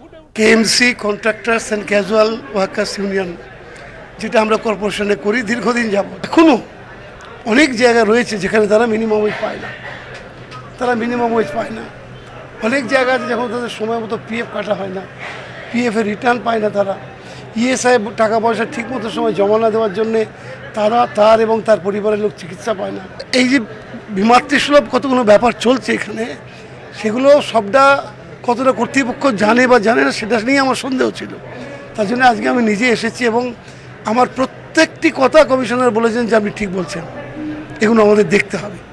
KMC contractors and casual workers union, যেটা আমরা কর্পোরেশনে করি দীর্ঘদিন যাব, এখনও অনেক জায়গা রয়েছে যেখানে তারা মিনিমাম ওয়েজ পায় না। অনেক জায়গা আছে যখন তাদের সময় মতো পিএফ কাটা হয় না, পিএফের রিটার্ন পায় না তারা, ইএসআই টাকা পয়সা ঠিক মতো সময় জমা না দেওয়ার জন্যে তার এবং তার পরিবারের লোক চিকিৎসা পায় না। এই যে বিমাতৃসুলভ কতগুলো ব্যাপার চলছে এখানে, সেগুলো সবটা কতটা কর্তৃপক্ষ জানে বা জানে না সেটা নিয়ে আমার সন্দেহ ছিল। তার জন্য আজকে আমি নিজে এসেছি এবং আমার প্রত্যেকটি কথা কমিশনার বলেছেন যে আপনি ঠিক বলছেন, এগুলো আমাদের দেখতে হবে।